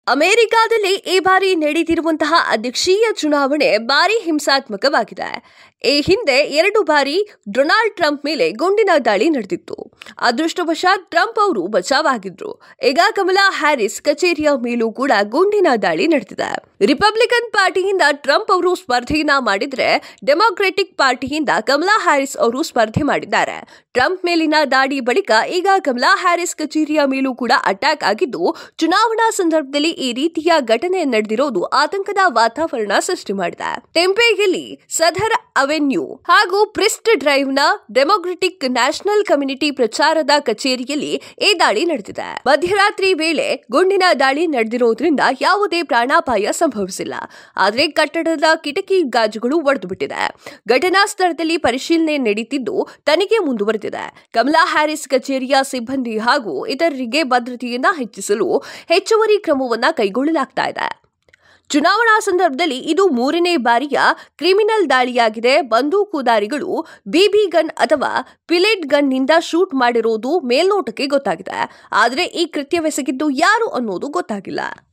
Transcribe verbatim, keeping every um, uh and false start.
ಅಮೆರಿಕಾದಲ್ಲಿ ಈ ಬಾರಿ ನಡೆದಿರುವಂತಹ ಅಧ್ಯಕ್ಷೀಯ ಚುನಾವಣೆ ಭಾರಿ ಹಿಂಸಾತ್ಮಕವಾಗಿದೆ. ಈ ಹಿಂದೆ ಎರಡು ಬಾರಿ ಡೊನಾಲ್ಡ್ ಟ್ರಂಪ್ ಮೇಲೆ ಗುಂಡಿನ ದಾಳಿ ನಡೆದಿತ್ತು. ಅದೃಷ್ಟವಶಾತ್ ಟ್ರಂಪ್ ಅವರು ಬಚಾವಾಗಿದ್ರು. ಈಗ ಕಮಲಾ ಹ್ಯಾರಿಸ್ ಕಚೇರಿಯ ಮೇಲೂ ಕೂಡ ಗುಂಡಿನ ದಾಳಿ ನಡೆದಿದೆ. ರಿಪಬ್ಲಿಕನ್ ಪಾರ್ಟಿಯಿಂದ ಟ್ರಂಪ್ ಅವರು ಸ್ಪರ್ಧೆಯನ್ನ ಮಾಡಿದ್ರೆ, ಡೆಮಾಕ್ರೆಟಿಕ್ ಪಾರ್ಟಿಯಿಂದ ಕಮಲಾ ಹ್ಯಾರಿಸ್ ಅವರು ಸ್ಪರ್ಧೆ ಮಾಡಿದ್ದಾರೆ. ಟ್ರಂಪ್ ಮೇಲಿನ ದಾಳಿ ಬಳಿಕ ಈಗ ಕಮಲಾ ಹ್ಯಾರಿಸ್ ಕಚೇರಿಯ ಮೇಲೂ ಕೂಡ ಅಟ್ಯಾಕ್ ಆಗಿದ್ದು, ಚುನಾವಣಾ ಸಂದರ್ಭದಲ್ಲಿ ಈ ರೀತಿಯ ಘಟನೆ ನಡೆದಿರೋದು ಆತಂಕದ ವಾತಾವರಣ ಸೃಷ್ಟಿ ಮಾಡಿದೆ. ಟೆಂಪೆಯಲ್ಲಿ ಸದರ್ ಅವೆನ್ಯೂ ಹಾಗೂ ಪ್ರಿಸ್ಟ್ ಡ್ರೈವ್ನ ಡೆಮೊಕ್ರೆಟಿಕ್ ನ್ಯಾಷನಲ್ ಕಮ್ಯುನಿಟಿ ಪ್ರಚಾರದ ಕಚೇರಿಯಲ್ಲಿ ಈ ದಾಳಿ ನಡೆದಿದೆ. ಮಧ್ಯರಾತ್ರಿ ವೇಳೆ ಗುಂಡಿನ ದಾಳಿ ನಡೆದಿರೋದ್ರಿಂದ ಯಾವುದೇ ಪ್ರಾಣಾಪಾಯ ಸಂಭವಿಸಿಲ್ಲ. ಆದರೆ ಕಟ್ಟಡದ ಕಿಟಕಿ ಗಾಜುಗಳು ಒಡೆದು ಬಿಟ್ಟಿದೆ. ಘಟನಾ ಸ್ಥಳದಲ್ಲಿ ಪರಿಶೀಲನೆ ನಡೆಯುತ್ತಿದ್ದು, ತನಿಖೆ ಮುಂದುವರೆದಿದೆ. ಕಮಲಾ ಹ್ಯಾರಿಸ್ ಕಚೇರಿಯ ಸಿಬ್ಬಂದಿ ಹಾಗೂ ಇತರರಿಗೆ ಭದ್ರತೆಯನ್ನ ಹೆಚ್ಚಿಸಲು ಹೆಚ್ಚುವರಿ ಕ್ರಮವನ್ನ ಕೈಗೊಳ್ಳಲಾಗ್ತಾ ಇದೆ. ಚುನಾವಣಾ ಸಂದರ್ಭದಲ್ಲಿ ಇದು ಮೂರನೇ ಬಾರಿಯ ಕ್ರಿಮಿನಲ್ ದಾಳಿಯಾಗಿದೆ. ಬಂದೂಕುದಾರಿಗಳು ಬಿಬಿ ಗನ್ ಅಥವಾ ಪಿಲೆಟ್ ಗನ್ನಿಂದ ಶೂಟ್ ಮಾಡಿರೋದು ಮೇಲ್ನೋಟಕ್ಕೆ ಗೊತ್ತಾಗಿದೆ. ಆದರೆ ಈ ಕೃತ್ಯವೆಸಗಿದ್ದು ಯಾರು ಅನ್ನೋದು ಗೊತ್ತಾಗಿಲ್ಲ.